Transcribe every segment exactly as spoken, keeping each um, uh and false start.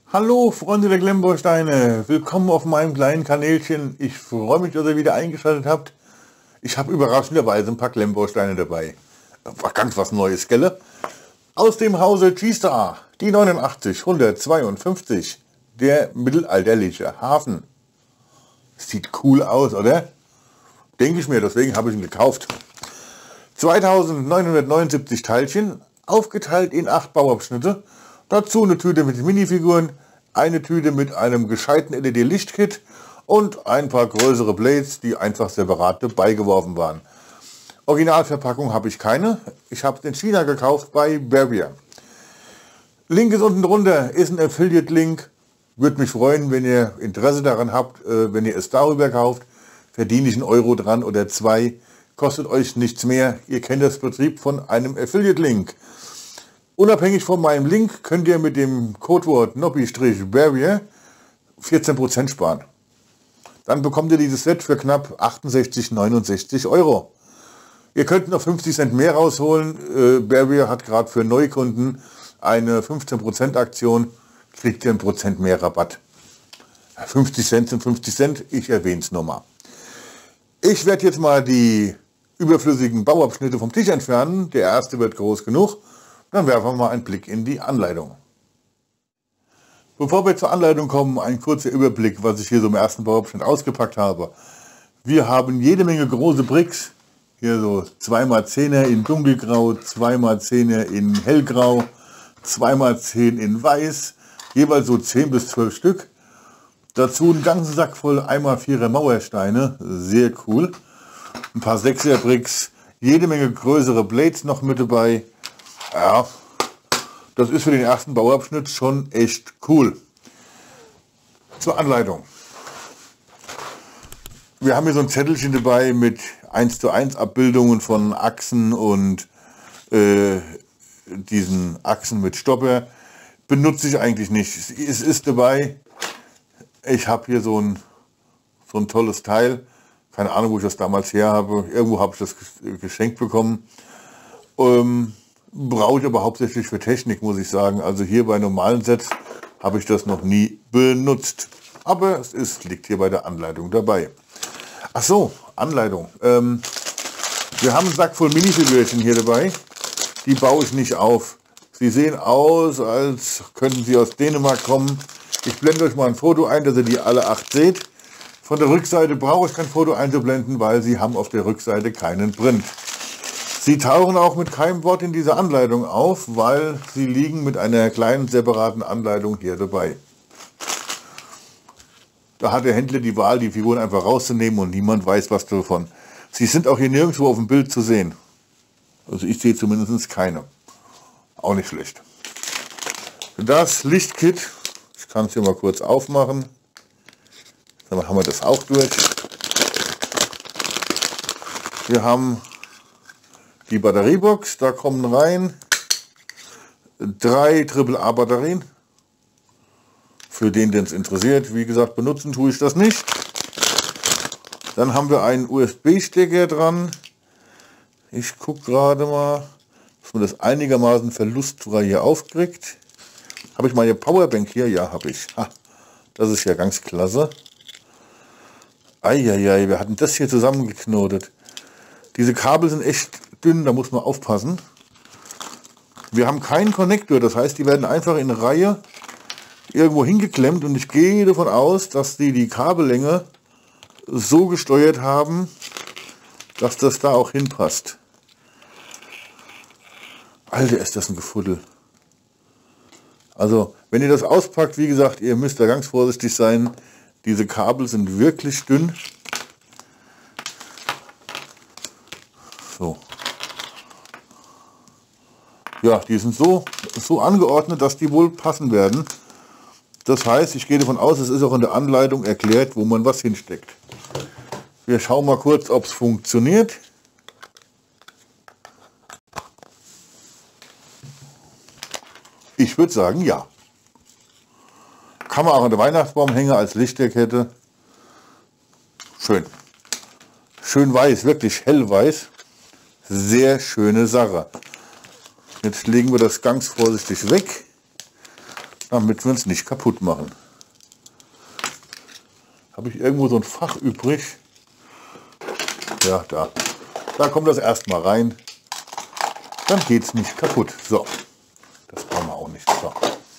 Hallo Freunde der Klemmbausteine, willkommen auf meinem kleinen Kanälchen. Ich freue mich, dass ihr wieder eingeschaltet habt. Ich habe überraschenderweise ein paar Klemmbausteine dabei. War ganz was Neues, gell? Aus dem Hause G-Star, die neunundachtzig hundertzweiundfünfzig, der mittelalterliche Hafen. Sieht cool aus, oder? Denke ich mir, deswegen habe ich ihn gekauft. zweitausendneunhundertneunundsiebzig Teilchen, aufgeteilt in acht Bauabschnitte. Dazu eine Tüte mit Minifiguren, eine Tüte mit einem gescheiten L E D-Lichtkit und ein paar größere Blades, die einfach separat beigeworfen waren. Originalverpackung habe ich keine. Ich habe es in China gekauft bei Barrier. Link ist unten drunter, ist ein Affiliate-Link. Würde mich freuen, wenn ihr Interesse daran habt, äh, wenn ihr es darüber kauft. Verdiene ich einen Euro dran oder zwei. Kostet euch nichts mehr. Ihr kennt das Prinzip von einem Affiliate-Link. Unabhängig von meinem Link könnt ihr mit dem Codewort Nobby-Barrier vierzehn Prozent sparen. Dann bekommt ihr dieses Set für knapp achtundsechzig neunundsechzig Euro. Ihr könnt noch fünfzig Cent mehr rausholen. Äh, Barrier hat gerade für Neukunden eine fünfzehn Prozent Aktion. Kriegt ihr ein Prozent mehr Rabatt. fünfzig Cent sind fünfzig Cent, ich erwähne es nochmal. Ich werde jetzt mal die überflüssigen Bauabschnitte vom Tisch entfernen. Der erste wird groß genug. Dann werfen wir mal einen Blick in die Anleitung. Bevor wir zur Anleitung kommen, ein kurzer Überblick, was ich hier so im ersten Bauabschnitt ausgepackt habe. Wir haben jede Menge große Bricks. Hier so zwei mal zehner in dunkelgrau, zwei mal zehner in hellgrau, zwei mal zehn in weiß. Jeweils so zehn bis zwölf Stück. Dazu einen ganzen Sack voll eins mal vierer Mauersteine. Sehr cool. Ein paar sechser Bricks. Jede Menge größere Blades noch mit dabei. Ja, das ist für den ersten Bauabschnitt schon echt cool. Zur Anleitung. Wir haben hier so ein Zettelchen dabei mit eins zu eins Abbildungen von Achsen und äh, diesen Achsen mit Stopper. Benutze ich eigentlich nicht. Es ist dabei. Ich habe hier so ein, so ein tolles Teil. Keine Ahnung, wo ich das damals her habe. Irgendwo habe ich das geschenkt bekommen. Ähm, Brauche ich aber hauptsächlich für Technik, muss ich sagen. Also hier bei normalen Sets habe ich das noch nie benutzt. Aber es ist, liegt hier bei der Anleitung dabei. Ach so, Anleitung. Ähm, wir haben einen Sack voll Minifigürchen hier dabei. Die baue ich nicht auf. Sie sehen aus, als könnten sie aus Dänemark kommen. Ich blende euch mal ein Foto ein, dass ihr die alle acht seht. Von der Rückseite brauche ich kein Foto einzublenden, weil sie haben auf der Rückseite keinen Print. Sie tauchen auch mit keinem Wort in dieser Anleitung auf, weil sie liegen mit einer kleinen separaten Anleitung hier dabei. Da hat der Händler die Wahl, die Figuren einfach rauszunehmen und niemand weiß was davon. Sie sind auch hier nirgendwo auf dem Bild zu sehen. Also ich sehe zumindest keine. Auch nicht schlecht. Das Lichtkit, ich kann es hier mal kurz aufmachen. Dann haben wir das auch durch. Wir haben die Batteriebox, da kommen rein drei Triple A Batterien. Für den, den es interessiert, wie gesagt, benutzen tue ich das nicht. Dann haben wir einen U S B-Stecker dran. Ich gucke gerade mal, dass man das einigermaßen verlustfrei hier aufkriegt. Habe ich meine Powerbank hier? Ja, habe ich. Ha, das ist ja ganz klasse. Eieiei, wir hatten das hier zusammengeknotet. Diese Kabel sind echt dünn, da muss man aufpassen. Wir haben keinen Konnektor, das heißt, die werden einfach in Reihe irgendwo hingeklemmt und ich gehe davon aus, dass die die Kabellänge so gesteuert haben, dass das da auch hinpasst. Alter, ist das ein Gefuddel. Also, wenn ihr das auspackt, wie gesagt, ihr müsst da ganz vorsichtig sein. Diese Kabel sind wirklich dünn. So. Ja, die sind so, so angeordnet, dass die wohl passen werden. Das heißt, ich gehe davon aus, es ist auch in der Anleitung erklärt, wo man was hinsteckt. Wir schauen mal kurz, ob es funktioniert. Ich würde sagen, ja. Kann man auch an der Weihnachtsbaum hängen als Lichterkette. Schön. Schön weiß, wirklich hellweiß. Sehr schöne Sache. Jetzt legen wir das ganz vorsichtig weg. damit wir uns nicht kaputt machen. Habe ich irgendwo so ein Fach übrig? Ja, da. Da kommt das erstmal rein. Dann geht es nicht kaputt. So, das brauchen wir auch nicht. So,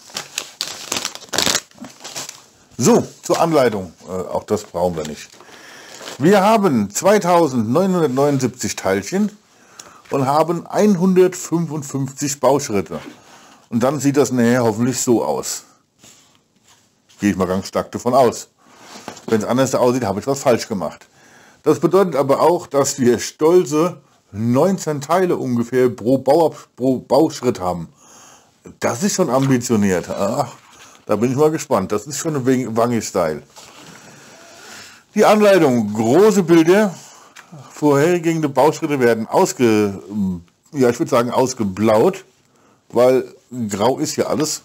so zur Anleitung. Äh, auch das brauchen wir nicht. Wir haben zweitausendneunhundertneunundsiebzig Teilchen und haben hundertfünfundfünfzig Bauschritte. Und dann sieht das nachher hoffentlich so aus. Gehe ich mal ganz stark davon aus. Wenn es anders aussieht, habe ich was falsch gemacht. Das bedeutet aber auch, dass wir stolze neunzehn Teile ungefähr pro, Bau, pro Bauschritt haben. Das ist schon ambitioniert. Ach, da bin ich mal gespannt. Das ist schon ein Wangi-Style. Die Anleitung, große Bilder, vorhergehende Bauschritte werden ausge, ja, ich würde sagen ausgeblaut, weil grau ist ja alles.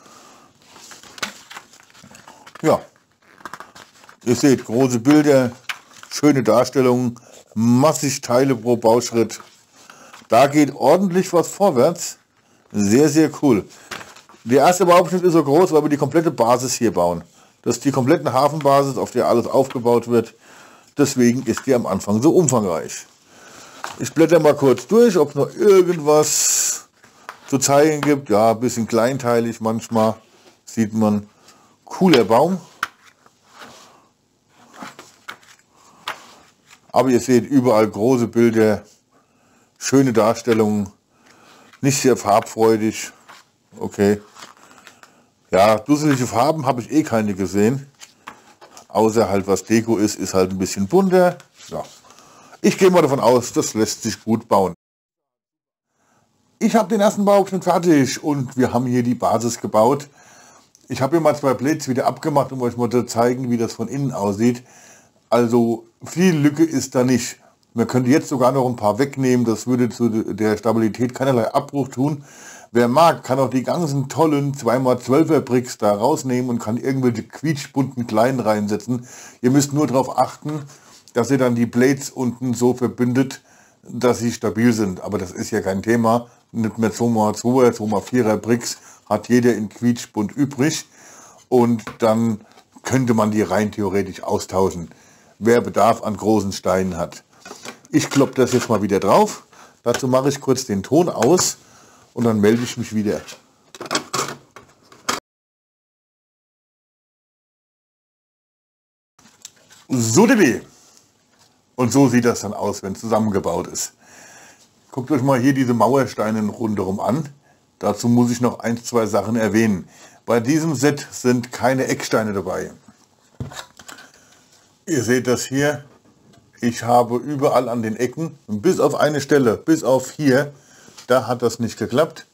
Ja, ihr seht große Bilder, schöne Darstellungen, massig Teile pro Bauschritt. Da geht ordentlich was vorwärts. Sehr, sehr cool. Der erste Bauabschnitt ist so groß, weil wir die komplette Basis hier bauen. Das ist die komplette Hafenbasis, auf der alles aufgebaut wird. Deswegen ist die am Anfang so umfangreich. Ich blätter mal kurz durch, ob es noch irgendwas zu zeigen gibt. Ja, ein bisschen kleinteilig manchmal. Sieht man. Cooler Baum. Aber ihr seht überall große Bilder, schöne Darstellungen, nicht sehr farbfreudig. Okay. Ja, dusselige Farben habe ich eh keine gesehen. Außer halt was Deko ist, ist halt ein bisschen bunter. Ja. Ich gehe mal davon aus, das lässt sich gut bauen. Ich habe den ersten Bauabschnitt fertig und wir haben hier die Basis gebaut. Ich habe hier mal zwei Blades wieder abgemacht, um euch mal zu zeigen, wie das von innen aussieht. Also viel Lücke ist da nicht. Man könnte jetzt sogar noch ein paar wegnehmen, das würde zu der Stabilität keinerlei Abbruch tun. Wer mag, kann auch die ganzen tollen zwei mal zwölfer Bricks da rausnehmen und kann irgendwelche quietschbunten kleinen reinsetzen. Ihr müsst nur darauf achten, dass ihr dann die Blades unten so verbindet, dass sie stabil sind. Aber das ist ja kein Thema. Nicht mehr zwei mal zweier, zwei mal vierer Bricks hat jeder in quietschbunt übrig. Und dann könnte man die rein theoretisch austauschen, wer Bedarf an großen Steinen hat. Ich kloppe das jetzt mal wieder drauf. Dazu mache ich kurz den Ton aus und dann melde ich mich wieder. So, und so sieht das dann aus, wenn es zusammengebaut ist. Guckt euch mal hier diese Mauersteine rundherum an. Dazu muss ich noch ein, zwei Sachen erwähnen. Bei diesem Set sind keine Ecksteine dabei. Ihr seht das hier. Ich habe überall an den Ecken, bis auf eine Stelle, bis auf hier, da hat das nicht geklappt,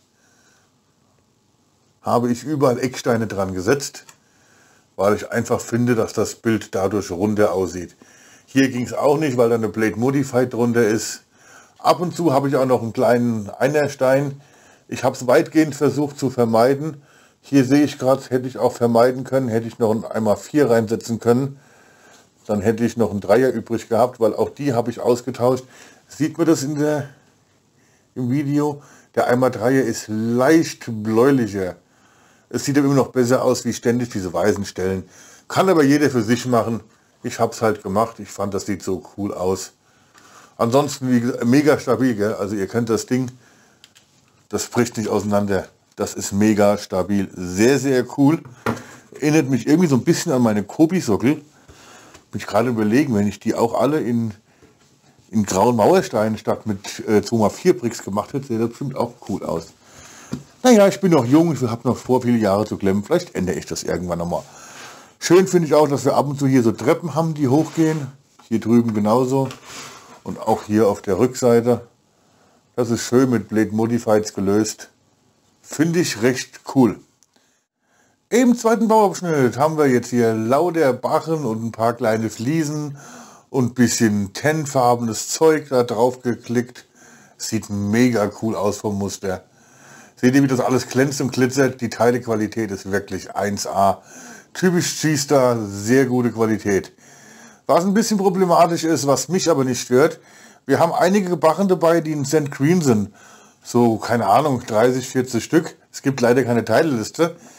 habe ich überall Ecksteine dran gesetzt, weil ich einfach finde, dass das Bild dadurch runder aussieht. Hier ging es auch nicht, weil da eine Blade Modified drunter ist. Ab und zu habe ich auch noch einen kleinen Einerstein. Ich habe es weitgehend versucht zu vermeiden. Hier sehe ich gerade, hätte ich auch vermeiden können, hätte ich noch ein einmal vier reinsetzen können. Dann hätte ich noch einen Dreier übrig gehabt, weil auch die habe ich ausgetauscht. Sieht man das in der, im Video? Der einmal Dreier ist leicht bläulicher. Es sieht aber immer noch besser aus, wie ständig diese weißen Stellen. Kann aber jeder für sich machen. Ich habe es halt gemacht. Ich fand, das sieht so cool aus. Ansonsten wie gesagt, mega stabil. Gell? Also ihr kennt das Ding. Das bricht nicht auseinander. Das ist mega stabil. Sehr, sehr cool. Erinnert mich irgendwie so ein bisschen an meine Kobi-Sockel. Bin ich gerade überlegen, wenn ich die auch alle in, in grauen Mauersteinen statt mit äh, zwei mal vier Bricks gemacht hätte, sähe das bestimmt auch cool aus. Naja, ich bin noch jung, ich habe noch vor, viele Jahre zu klemmen. Vielleicht ändere ich das irgendwann nochmal. Schön finde ich auch, dass wir ab und zu hier so Treppen haben, die hochgehen. Hier drüben genauso. Und auch hier auf der Rückseite. Das ist schön mit Blade Modifieds gelöst. Finde ich recht cool. Im zweiten Bauabschnitt haben wir jetzt hier lauter Bachen und ein paar kleine Fliesen und ein bisschen tennfarbenes Zeug da drauf geklickt. Sieht mega cool aus vom Muster. Seht ihr, wie das alles glänzt und glitzert? Die Teilequalität ist wirklich eins A. Typisch G-Star, sehr gute Qualität. Was ein bisschen problematisch ist, was mich aber nicht stört, wir haben einige Bachen dabei, die in Cent Green sind. So, keine Ahnung, dreißig, vierzig Stück. Es gibt leider keine Teilliste.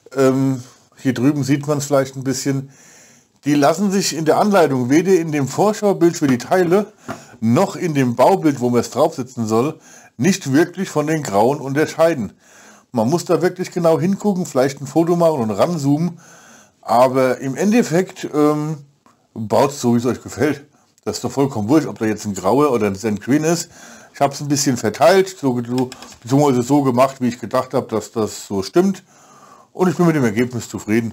Ähm, hier drüben sieht man es vielleicht ein bisschen. Die lassen sich in der Anleitung weder in dem Vorschaubild für die Teile noch in dem Baubild, wo man es draufsetzen soll, nicht wirklich von den Grauen unterscheiden. Man muss da wirklich genau hingucken, vielleicht ein Foto machen und ranzoomen, aber im Endeffekt ähm, baut es so, wie es euch gefällt. Das ist doch vollkommen wurscht, ob da jetzt ein grauer oder ein Sand Green ist. Ich habe es ein bisschen verteilt, so, beziehungsweise so gemacht, wie ich gedacht habe, dass das so stimmt. Und ich bin mit dem Ergebnis zufrieden.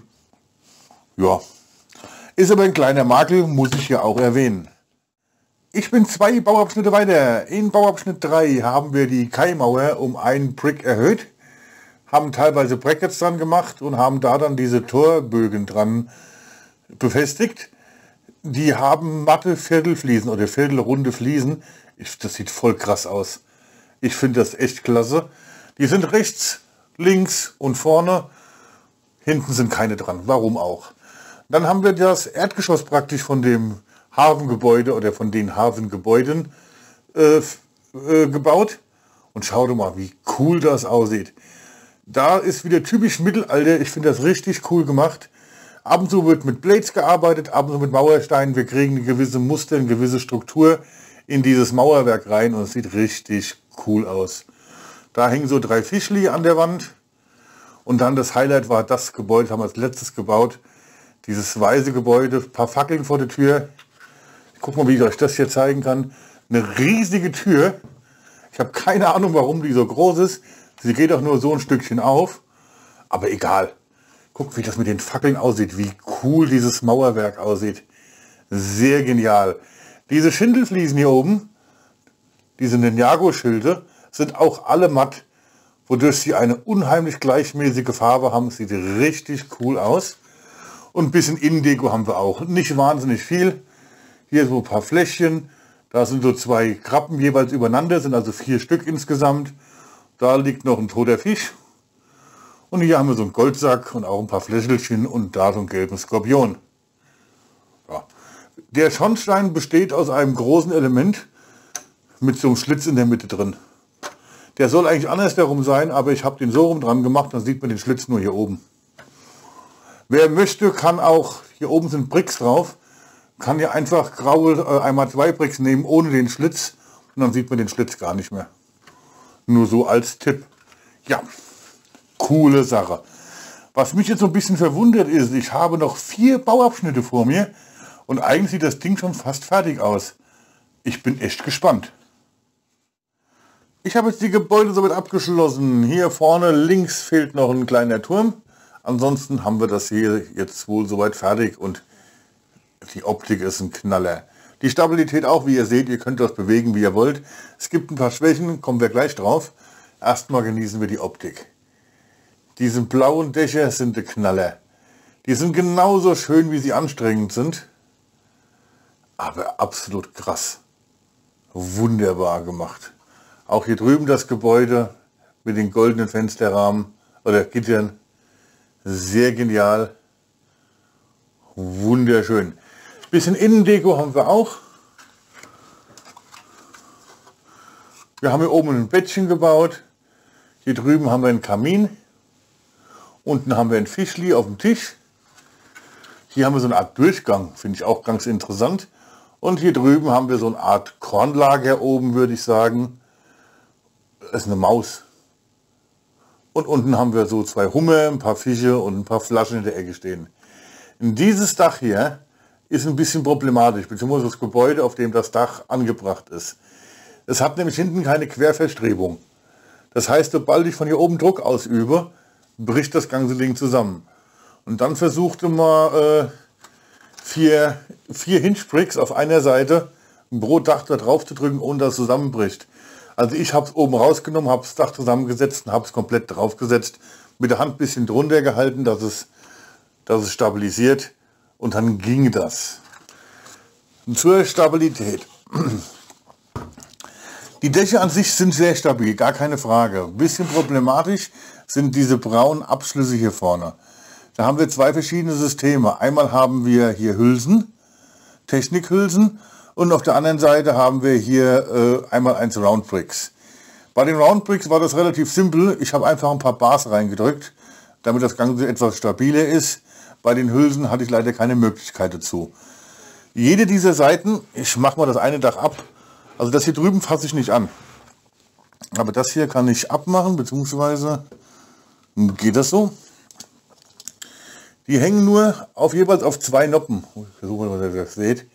Ja, ist aber ein kleiner Makel, muss ich ja auch erwähnen. Ich bin zwei Bauabschnitte weiter. In Bauabschnitt drei haben wir die Kaimauer um einen Brick erhöht, haben teilweise Brackets dran gemacht und haben da dann diese Torbögen dran befestigt. Die haben matte Viertelfliesen oder viertelrunde Fliesen. Ich, das sieht voll krass aus. Ich finde das echt klasse. Die sind rechts, links und vorne. Hinten sind keine dran. Warum auch? Dann haben wir das Erdgeschoss praktisch von dem Hafengebäude oder von den Hafengebäuden äh, äh, gebaut. Und schau doch mal, wie cool das aussieht. Da ist wieder typisch Mittelalter. Ich finde das richtig cool gemacht. Ab und zu wird mit Blades gearbeitet, ab und zu mit Mauersteinen. Wir kriegen eine gewisse Muster, eine gewisse Struktur in dieses Mauerwerk rein und es sieht richtig cool aus. Da hängen so drei Fischli an der Wand. Und dann das Highlight war das Gebäude, haben wir als letztes gebaut. Dieses weiße Gebäude, ein paar Fackeln vor der Tür. Ich guck mal, wie ich euch das hier zeigen kann. Eine riesige Tür. Ich habe keine Ahnung, warum die so groß ist. Sie geht auch nur so ein Stückchen auf. Aber egal. Guckt, wie das mit den Fackeln aussieht. Wie cool dieses Mauerwerk aussieht. Sehr genial. Diese Schindelfliesen hier oben, diese Ninjago-Schilde, sind auch alle matt, wodurch sie eine unheimlich gleichmäßige Farbe haben. Sieht richtig cool aus. Und ein bisschen Innendeko haben wir auch. Nicht wahnsinnig viel. Hier so ein paar Fläschchen. Da sind so zwei Krabben jeweils übereinander, sind also vier Stück insgesamt. Da liegt noch ein toter Fisch. Und hier haben wir so einen Goldsack und auch ein paar Fläschchen und da so einen gelben Skorpion. Ja. Der Schornstein besteht aus einem großen Element mit so einem Schlitz in der Mitte drin. Der soll eigentlich andersherum sein, aber ich habe den so rum dran gemacht, dann sieht man den Schlitz nur hier oben. Wer möchte, kann auch, hier oben sind Bricks drauf, kann ja einfach graue äh, einmal zwei Bricks nehmen ohne den Schlitz und dann sieht man den Schlitz gar nicht mehr. Nur so als Tipp. Ja, coole Sache. Was mich jetzt so ein bisschen verwundert ist, ich habe noch vier Bauabschnitte vor mir und eigentlich sieht das Ding schon fast fertig aus. Ich bin echt gespannt. Ich habe jetzt die Gebäude somit abgeschlossen. Hier vorne links fehlt noch ein kleiner Turm. Ansonsten haben wir das hier jetzt wohl soweit fertig und die Optik ist ein Knaller. Die Stabilität auch, wie ihr seht, ihr könnt das bewegen, wie ihr wollt. Es gibt ein paar Schwächen, kommen wir gleich drauf. Erstmal genießen wir die Optik. Diese blauen Dächer sind der Knaller. Die sind genauso schön, wie sie anstrengend sind. Aber absolut krass. Wunderbar gemacht. Auch hier drüben das Gebäude mit den goldenen Fensterrahmen oder Gittern. Sehr genial. Wunderschön. Bisschen Innendeko haben wir auch. Wir haben hier oben ein Bettchen gebaut. Hier drüben haben wir einen Kamin. Unten haben wir ein Fischli auf dem Tisch. Hier haben wir so eine Art Durchgang, finde ich auch ganz interessant. Und hier drüben haben wir so eine Art Kornlager oben, würde ich sagen. Das ist eine Maus. Und unten haben wir so zwei Hummer, ein paar Fische und ein paar Flaschen in der Ecke stehen. Dieses Dach hier ist ein bisschen problematisch, beziehungsweise das Gebäude, auf dem das Dach angebracht ist. Es hat nämlich hinten keine Querverstrebung. Das heißt, sobald ich von hier oben Druck ausübe, bricht das ganze Ding zusammen. Und dann versuchte man äh, vier, vier Hinge-Bricks auf einer Seite pro Dach da drauf zu drücken, ohne dass es zusammenbricht. Also ich habe es oben rausgenommen, habe das Dach zusammengesetzt und habe es komplett draufgesetzt. Mit der Hand ein bisschen drunter gehalten, dass es, dass es stabilisiert. Und dann ging das. Und zur Stabilität. Die Dächer an sich sind sehr stabil, gar keine Frage. Ein bisschen problematisch sind diese braunen Abschlüsse hier vorne. Da haben wir zwei verschiedene Systeme. Einmal haben wir hier Hülsen, Technikhülsen, und auf der anderen Seite haben wir hier äh, einmal eins Roundbricks. Bei den Roundbricks war das relativ simpel. Ich habe einfach ein paar Bars reingedrückt. damit das Ganze etwas stabiler ist. Bei den Hülsen hatte ich leider keine Möglichkeit dazu. Jede dieser Seiten, ich mache mal das eine Dach ab, also das hier drüben fasse ich nicht an. Aber das hier kann ich abmachen, beziehungsweise geht das so. Die hängen nur auf jeweils auf zwei Noppen. Ich versuche mal, dass ihr das seht.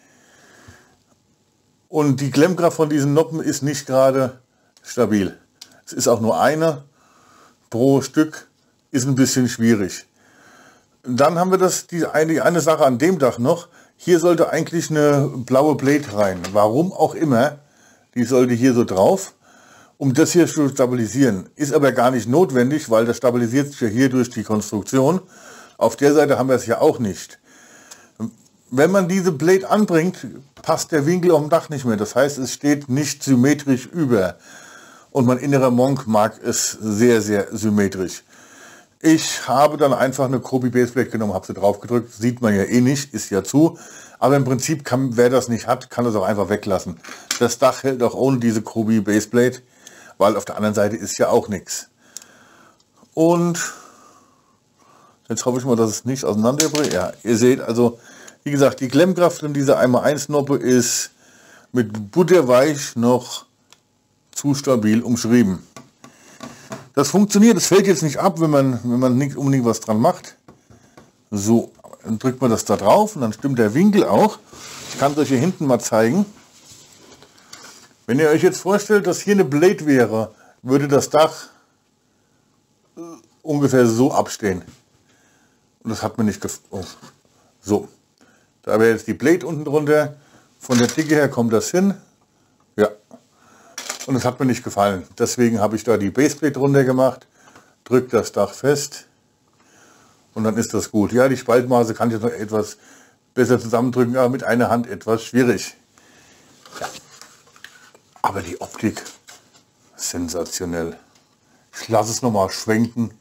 Und die Klemmkraft von diesen Noppen ist nicht gerade stabil. Es ist auch nur eine pro Stück, ist ein bisschen schwierig. Dann haben wir das, die eine, eine Sache an dem Dach noch. Hier sollte eigentlich eine blaue Plate rein. Warum auch immer. Die sollte hier so drauf, um das hier zu stabilisieren. Ist aber gar nicht notwendig, weil das stabilisiert sich ja hier durch die Konstruktion. Auf der Seite haben wir es ja auch nicht. Wenn man diese Plate anbringt, passt der Winkel auf dem Dach nicht mehr. Das heißt, es steht nicht symmetrisch über. Und mein innerer Monk mag es sehr, sehr symmetrisch. Ich habe dann einfach eine Kobi Baseplate genommen, habe sie drauf gedrückt. Sieht man ja eh nicht, ist ja zu. Aber im Prinzip kann, wer das nicht hat, kann das auch einfach weglassen. Das Dach hält auch ohne diese Kobi Baseplate, weil auf der anderen Seite ist ja auch nichts. Und jetzt hoffe ich mal, dass es nicht auseinanderbricht. Ja, ihr seht also, wie gesagt, die Klemmkraft in dieser eins mal eins Noppe ist mit butterweich noch zu stabil umschrieben. Das funktioniert, es fällt jetzt nicht ab, wenn man, wenn man nicht unbedingt was dran macht. So, dann drückt man das da drauf und dann stimmt der Winkel auch. Ich kann es euch hier hinten mal zeigen. Wenn ihr euch jetzt vorstellt, dass hier eine Plate wäre, würde das Dach ungefähr so abstehen. Und das hat mir nicht gefallen. Oh. So, da wäre jetzt die Plate unten drunter. Von der Dicke her kommt das hin. Ja. Und es hat mir nicht gefallen. Deswegen habe ich da die Baseplate drunter gemacht. Drückt das Dach fest. Und dann ist das gut. Ja, die Spaltmaße kann ich jetzt noch etwas besser zusammendrücken, aber mit einer Hand etwas schwierig. Ja. Aber die Optik, sensationell. Ich lasse es nochmal schwenken.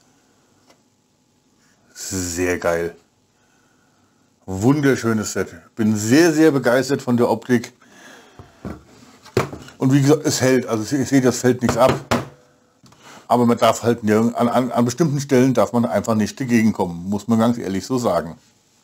Sehr geil. Wunderschönes Set. Bin sehr, sehr begeistert von der Optik. Und wie gesagt, es hält. Also ich sehe, das fällt nichts ab. Aber man darf halt an, an, an bestimmten Stellen darf man einfach nicht dagegen kommen. Muss man ganz ehrlich so sagen.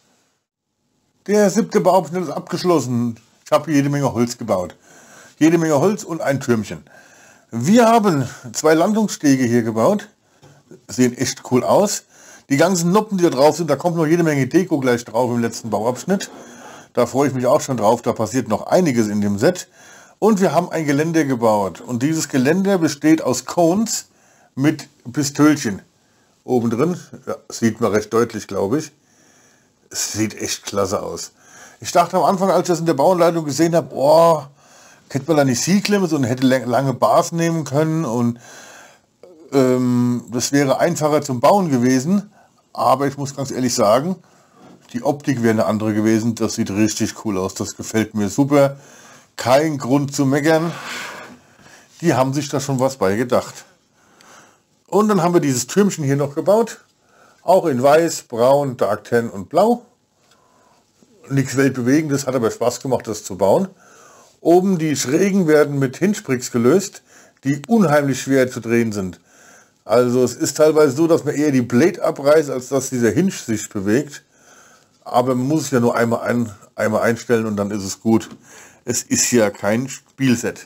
Der siebte Bauabschnitt ist abgeschlossen. Ich habe jede Menge Holz gebaut. Jede Menge Holz und ein Türmchen. Wir haben zwei Landungsstege hier gebaut. Sehen echt cool aus. Die ganzen Noppen, die da drauf sind, da kommt noch jede Menge Deko gleich drauf im letzten Bauabschnitt. Da freue ich mich auch schon drauf. Da passiert noch einiges in dem Set. Und wir haben ein Geländer gebaut. Und dieses Geländer besteht aus Cones mit Pistölchen. Oben drin, ja, sieht man recht deutlich, glaube ich. Es sieht echt klasse aus. Ich dachte am Anfang, als ich das in der Bauanleitung gesehen habe, oh, hätte man da nicht C-Klemme, sondern hätte lange Bars nehmen können. Und ähm, das wäre einfacher zum Bauen gewesen. Aber ich muss ganz ehrlich sagen, die Optik wäre eine andere gewesen. Das sieht richtig cool aus. Das gefällt mir super. Kein Grund zu meckern. Die haben sich da schon was bei gedacht. Und dann haben wir dieses Türmchen hier noch gebaut. Auch in weiß, braun, dark tan und blau. Nichts Weltbewegendes, hat aber Spaß gemacht, das zu bauen. Oben die Schrägen werden mit Hinge-Bricks gelöst, die unheimlich schwer zu drehen sind. Also es ist teilweise so, dass man eher die Plate abreißt, als dass dieser Hinge sich bewegt. Aber man muss es ja nur einmal, ein, einmal einstellen und dann ist es gut. Es ist ja kein Spielset.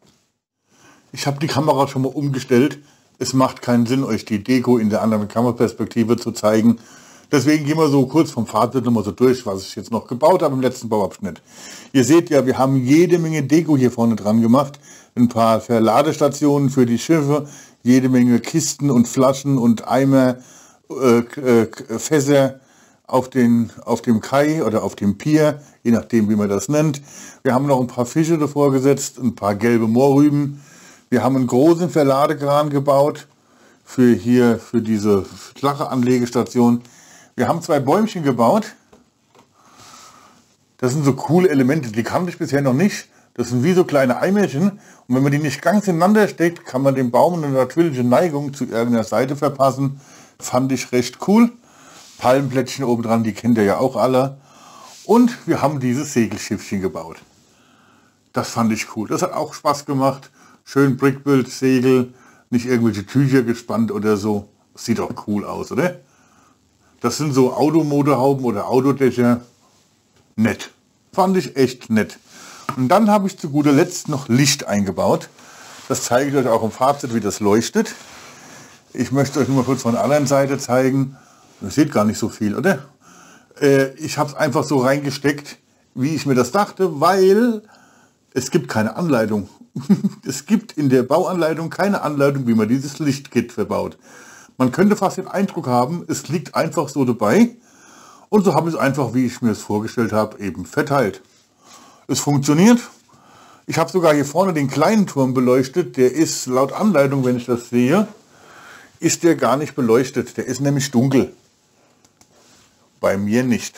Ich habe die Kamera schon mal umgestellt. Es macht keinen Sinn, euch die Deko in der anderen Kameraperspektive zu zeigen. Deswegen gehen wir so kurz vom Fazit nochmal so durch, was ich jetzt noch gebaut habe im letzten Bauabschnitt. Ihr seht ja, wir haben jede Menge Deko hier vorne dran gemacht. Ein paar Verladestationen für die Schiffe, jede Menge Kisten und Flaschen und Eimer, äh, äh, Fässer auf, den, auf dem Kai oder auf dem Pier, je nachdem wie man das nennt. Wir haben noch ein paar Fische davor gesetzt, ein paar gelbe Moorrüben. Wir haben einen großen Verladekran gebaut für hier, für diese flache Anlegestation. Wir haben zwei Bäumchen gebaut. Das sind so coole Elemente, die kannte ich bisher noch nicht. Das sind wie so kleine Eimerchen. Und wenn man die nicht ganz ineinander steckt, kann man dem Baum eine natürliche Neigung zu irgendeiner Seite verpassen. Fand ich recht cool. Palmplättchen oben dran, die kennt ihr ja auch alle. Und wir haben dieses Segelschiffchen gebaut. Das fand ich cool. Das hat auch Spaß gemacht. Schön Brickbuild, Segel, nicht irgendwelche Tücher gespannt oder so. Sieht doch cool aus, oder? Das sind so Automotorhauben oder Autodächer. Nett. Fand ich echt nett. Und dann habe ich zu guter Letzt noch Licht eingebaut. Das zeige ich euch auch im Fazit, wie das leuchtet. Ich möchte euch nur mal kurz von der anderen Seite zeigen. Ihr seht gar nicht so viel, oder? Äh, ich habe es einfach so reingesteckt, wie ich mir das dachte, weil es gibt keine Anleitung. Es gibt in der Bauanleitung keine Anleitung, wie man dieses Lichtkit verbaut. Man könnte fast den Eindruck haben, es liegt einfach so dabei. Und so habe ich es einfach, wie ich mir es vorgestellt habe, eben verteilt. Es funktioniert. Ich habe sogar hier vorne den kleinen Turm beleuchtet. Der ist laut Anleitung, wenn ich das sehe, ist der gar nicht beleuchtet. Der ist nämlich dunkel. Bei mir nicht.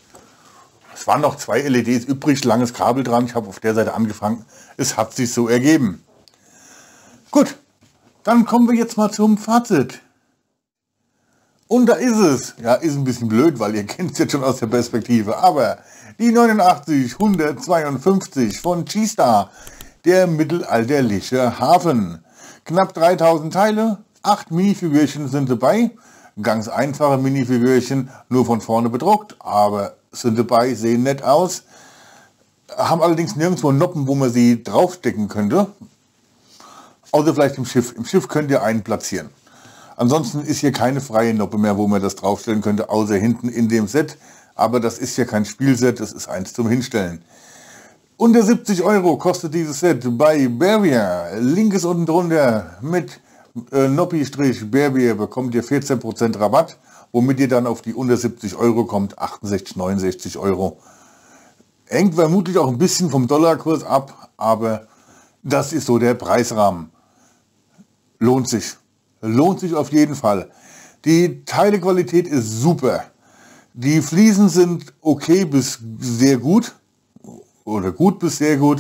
Es waren noch zwei L E Ds übrig, langes Kabel dran. Ich habe auf der Seite angefangen. Es hat sich so ergeben. Gut, dann kommen wir jetzt mal zum Fazit. Und da ist es. Ja, ist ein bisschen blöd, weil ihr kennt es jetzt schon aus der Perspektive. Aber die neunundachtzig hundertzweiundfünfzig von G-Star, der mittelalterliche Hafen. Knapp dreitausend Teile, acht Minifigürchen sind dabei. Ganz einfache Minifigürchen, nur von vorne bedruckt, aber sind dabei, sehen nett aus. Haben allerdings nirgendwo Noppen, wo man sie draufstecken könnte. Außer vielleicht im Schiff. Im Schiff könnt ihr einen platzieren. Ansonsten ist hier keine freie Noppe mehr, wo man das draufstellen könnte, außer hinten in dem Set. Aber das ist ja kein Spielset, das ist eins zum Hinstellen. Unter siebzig Euro kostet dieses Set bei Berbia. Link ist unten drunter. Mit äh, Noppi-Berbia bekommt ihr vierzehn Prozent Rabatt, womit ihr dann auf die unter siebzig Euro kommt, achtundsechzig, neunundsechzig Euro. Hängt vermutlich auch ein bisschen vom Dollarkurs ab, aber das ist so der Preisrahmen. Lohnt sich. Lohnt sich auf jeden Fall. Die Teilequalität ist super. Die Fliesen sind okay bis sehr gut. Oder gut bis sehr gut.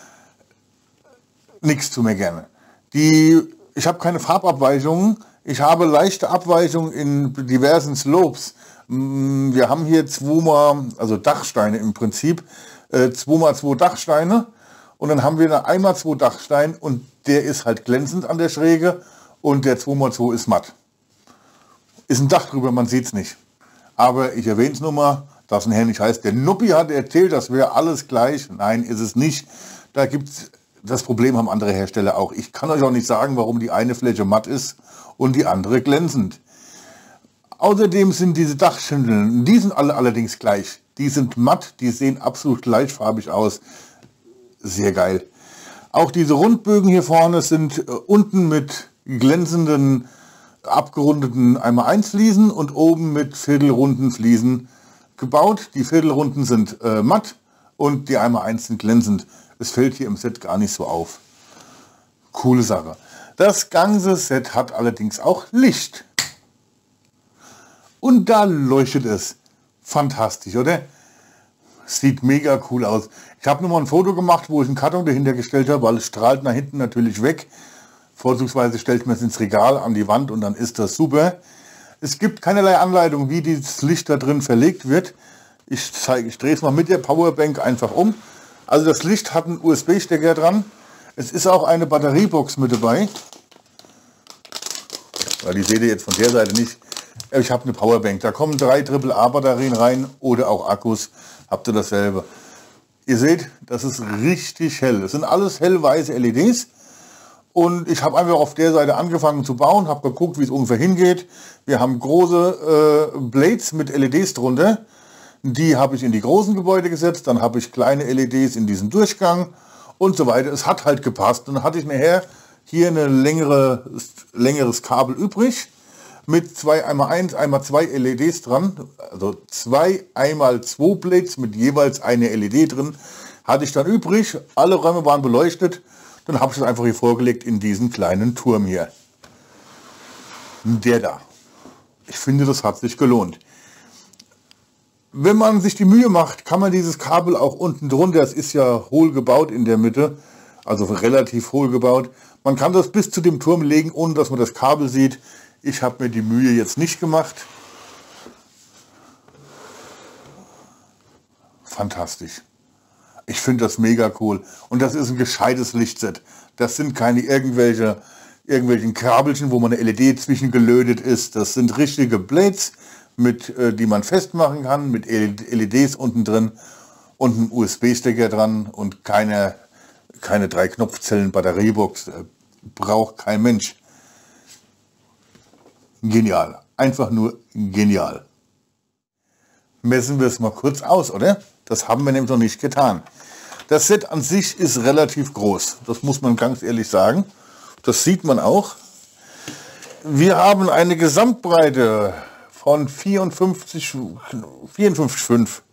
Nichts zu meckern. Die, ich habe keine Farbabweichungen. Ich habe leichte Abweichungen in diversen Slopes. Wir haben hier zweimal, also Dachsteine im Prinzip, zwei mal zwei Dachsteine. Und dann haben wir eine eins mal zwei Dachstein und der ist halt glänzend an der Schräge. Und der zwei mal zwei ist matt. Ist ein Dach drüber, man sieht es nicht. Aber ich erwähne es nur mal, dass ein Herr nicht heißt, der Nuppi hat erzählt, das wäre alles gleich. Nein, ist es nicht. Da gibt's, das Problem haben andere Hersteller auch. Ich kann euch auch nicht sagen, warum die eine Fläche matt ist und die andere glänzend. Außerdem sind diese Dachschindeln, die sind alle allerdings gleich. Die sind matt, die sehen absolut gleichfarbig aus. Sehr geil. Auch diese Rundbögen hier vorne sind äh, unten mit glänzenden, abgerundeten einmal eins Fliesen und oben mit viertelrunden Fliesen gebaut. Die viertelrunden sind äh, matt und die einmal eins sind glänzend. Es fällt hier im Set gar nicht so auf. Coole Sache. Das ganze Set hat allerdings auch Licht. Und da leuchtet es. Fantastisch, oder? Sieht mega cool aus. Ich habe nur mal ein Foto gemacht, wo ich einen Karton dahinter gestellt habe, weil es strahlt nach hinten natürlich weg. Vorzugsweise stellt man es ins Regal an die Wand und dann ist das super. Es gibt keinerlei Anleitung, wie dieses Licht da drin verlegt wird. Ich zeige, ich drehe es mal mit der Powerbank einfach um. Also das Licht hat einen U S B-Stecker dran. Es ist auch eine Batteriebox mit dabei. Weil die seht ihr jetzt von der Seite nicht. Ich habe eine Powerbank. Da kommen drei Triple A Batterien rein oder auch Akkus. Habt ihr dasselbe. Ihr seht, das ist richtig hell. Das sind alles hellweiße L E Ds. Und ich habe einfach auf der Seite angefangen zu bauen, habe geguckt, wie es ungefähr hingeht. Wir haben große äh, Blades mit L E Ds drunter. Die habe ich in die großen Gebäude gesetzt. Dann habe ich kleine L E Ds in diesen Durchgang und so weiter. Es hat halt gepasst. Dann hatte ich nachher hier eine längere, längeres Kabel übrig mit zwei einmal eins, einmal zwei L E Ds dran. Also zwei einmal zwei Blades mit jeweils eine L E D drin. Hatte ich dann übrig. Alle Räume waren beleuchtet. Dann habe ich das einfach hier vorgelegt in diesen kleinen Turm hier. Der da. Ich finde, das hat sich gelohnt. Wenn man sich die Mühe macht, kann man dieses Kabel auch unten drunter, es ist ja hohl gebaut in der Mitte, also relativ hohl gebaut, man kann das bis zu dem Turm legen, ohne dass man das Kabel sieht. Ich habe mir die Mühe jetzt nicht gemacht. Fantastisch. Ich finde das mega cool. Und das ist ein gescheites Lichtset. Das sind keine irgendwelche irgendwelchen Kabelchen, wo man eine L E D zwischengelötet ist. Das sind richtige Blades, mit, äh, die man festmachen kann, mit L E Ds unten drin und ein U S B-Stecker dran und keine, keine drei Knopfzellen Batteriebox. Äh, braucht kein Mensch. Genial. Einfach nur genial. Messen wir es mal kurz aus, oder? Das haben wir nämlich noch nicht getan. Das Set an sich ist relativ groß. Das muss man ganz ehrlich sagen. Das sieht man auch. Wir haben eine Gesamtbreite von vierundfünfzig, vierundfünfzig Komma fünf.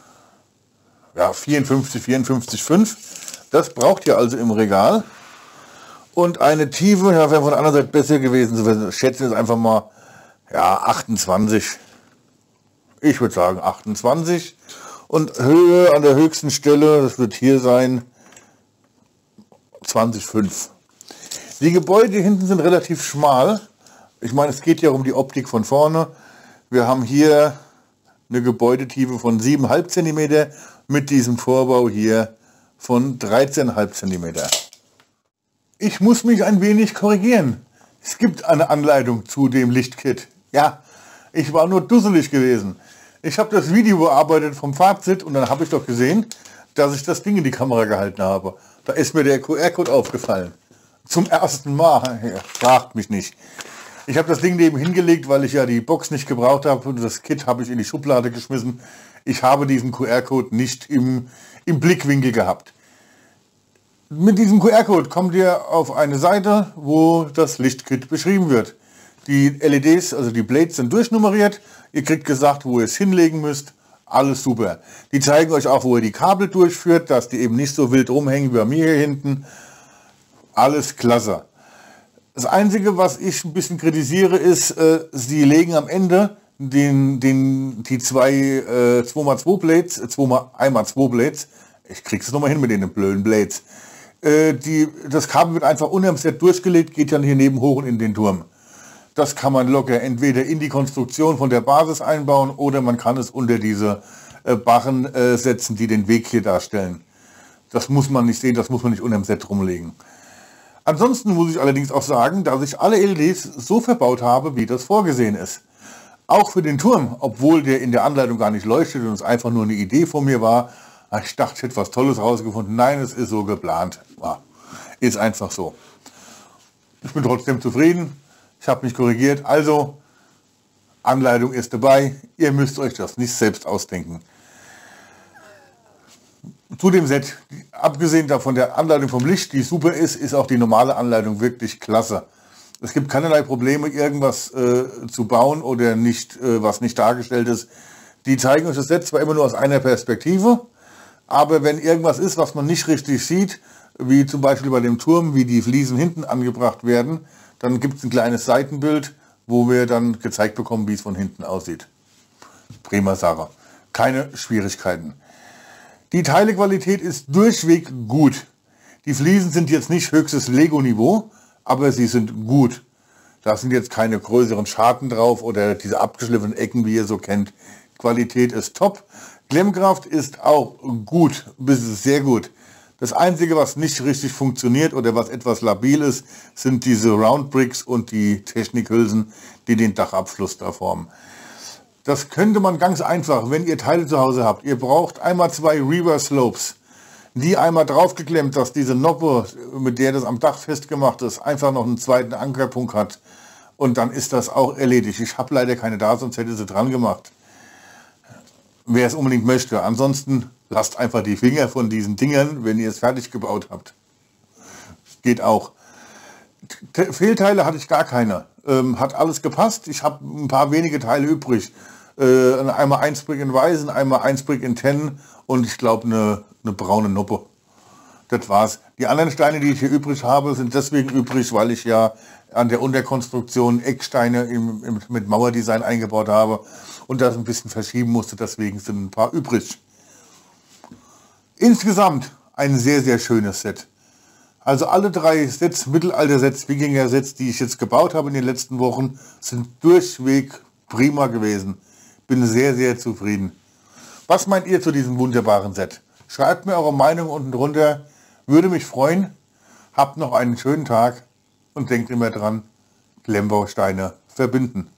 Ja, vierundfünfzig, vierundfünfzig Komma fünf. Das braucht ihr also im Regal. Und eine Tiefe, ja, wäre von der anderen Seite besser gewesen. Wir schätzen jetzt einfach mal, ja, achtundzwanzig. Ich würde sagen achtundzwanzig. Und Höhe an der höchsten Stelle, das wird hier sein, zwanzig Komma fünf. Die Gebäude hinten sind relativ schmal. Ich meine, es geht ja um die Optik von vorne. Wir haben hier eine Gebäudetiefe von sieben Komma fünf Zentimeter mit diesem Vorbau hier von dreizehn Komma fünf Zentimeter. Ich muss mich ein wenig korrigieren. Es gibt eine Anleitung zu dem Lichtkit. Ja, ich war nur dusselig gewesen. Ich habe das Video bearbeitet vom Fazit und dann habe ich doch gesehen, dass ich das Ding in die Kamera gehalten habe. Da ist mir der Q R-Code aufgefallen. Zum ersten Mal. Ja, fragt mich nicht. Ich habe das Ding neben hingelegt, weil ich ja die Box nicht gebraucht habe. Und das Kit habe ich in die Schublade geschmissen. Ich habe diesen Q R-Code nicht im, im Blickwinkel gehabt. Mit diesem Q R-Code kommt ihr auf eine Seite, wo das Lichtkit beschrieben wird. Die L E Ds, also die Blades, sind durchnummeriert. Ihr kriegt gesagt, wo ihr es hinlegen müsst. Alles super. Die zeigen euch auch, wo ihr die Kabel durchführt, dass die eben nicht so wild rumhängen wie bei mir hier hinten. Alles klasse. Das Einzige, was ich ein bisschen kritisiere, ist, äh, sie legen am Ende den, den, die zwei äh, zwei mal zwei Blades, äh, zwei mal eins mal zwei Blades, ich krieg's nochmal hin mit den blöden Blades, äh, die, das Kabel wird einfach unterm Set durchgelegt, geht dann hier neben hoch und in den Turm. Das kann man locker entweder in die Konstruktion von der Basis einbauen oder man kann es unter diese äh, Barren äh, setzen, die den Weg hier darstellen. Das muss man nicht sehen, das muss man nicht unterm Set rumlegen. Ansonsten muss ich allerdings auch sagen, dass ich alle L E Ds so verbaut habe, wie das vorgesehen ist. Auch für den Turm, obwohl der in der Anleitung gar nicht leuchtet und es einfach nur eine Idee von mir war. Ich dachte, ich hätte was Tolles rausgefunden. Nein, es ist so geplant. Ja, ist einfach so. Ich bin trotzdem zufrieden. Ich habe mich korrigiert. Also, Anleitung ist dabei. Ihr müsst euch das nicht selbst ausdenken. Zu dem Set, abgesehen davon der Anleitung vom Licht, die super ist, ist auch die normale Anleitung wirklich klasse. Es gibt keinerlei Probleme, irgendwas äh, zu bauen oder nicht, äh, was nicht dargestellt ist. Die zeigen euch das Set zwar immer nur aus einer Perspektive, aber wenn irgendwas ist, was man nicht richtig sieht, wie zum Beispiel bei dem Turm, wie die Fliesen hinten angebracht werden, dann gibt es ein kleines Seitenbild, wo wir dann gezeigt bekommen, wie es von hinten aussieht. Prima Sache. Keine Schwierigkeiten. Die Teilequalität ist durchweg gut. Die Fliesen sind jetzt nicht höchstes Lego-Niveau, aber sie sind gut. Da sind jetzt keine größeren Scharten drauf oder diese abgeschliffenen Ecken, wie ihr so kennt. Qualität ist top. Klemmkraft ist auch gut, bis sehr gut. Das Einzige, was nicht richtig funktioniert oder was etwas labil ist, sind diese Round Bricks und die Technikhülsen, die den Dachabschluss da formen. Das könnte man ganz einfach, wenn ihr Teile zu Hause habt. Ihr braucht einmal zwei Reverse Slopes, die einmal draufgeklemmt, dass diese Noppe, mit der das am Dach festgemacht ist, einfach noch einen zweiten Ankerpunkt hat. Und dann ist das auch erledigt. Ich habe leider keine da, sonst hätte sie dran gemacht. Wer es unbedingt möchte. Ansonsten lasst einfach die Finger von diesen Dingern, wenn ihr es fertig gebaut habt. Geht auch. T- Fehlteile hatte ich gar keine. Ähm, hat alles gepasst. Ich habe ein paar wenige Teile übrig. Äh, einmal ein Sprig in Weißen, einmal ein Sprig in Ten und ich glaube eine, eine braune Noppe. Das war's. Die anderen Steine, die ich hier übrig habe, sind deswegen übrig, weil ich ja an der Unterkonstruktion Ecksteine im, im, mit Mauerdesign eingebaut habe und das ein bisschen verschieben musste. Deswegen sind ein paar übrig. Insgesamt ein sehr, sehr schönes Set. Also alle drei Sets, Mittelalter-Sets, Wikinger-Sets, die ich jetzt gebaut habe in den letzten Wochen, sind durchweg prima gewesen. Bin sehr, sehr zufrieden. Was meint ihr zu diesem wunderbaren Set? Schreibt mir eure Meinung unten drunter. Würde mich freuen. Habt noch einen schönen Tag. Und denkt immer dran, Klemmbausteine verbinden.